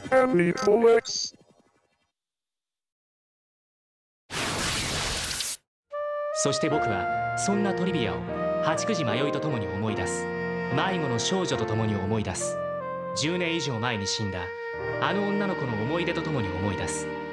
Family Comics。 そして僕はそんなトリビアを八九時迷いとともに思い出す。迷子の少女とともに思い出す。10年以上前に死んだあの女の子の思い出とともに思い出す。